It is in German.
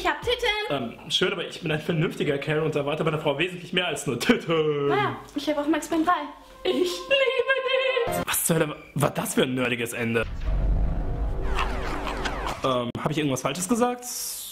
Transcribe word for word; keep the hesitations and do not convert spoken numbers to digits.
Ich hab Titten. Ähm, schön, aber ich bin ein vernünftiger Kerl und erwarte bei der Frau wesentlich mehr als nur Titten. Naja, ich habe auch Max Payne drei. Ich liebe dich. Was zur Hölle war das für ein nerdiges Ende? Ähm, habe ich irgendwas Falsches gesagt?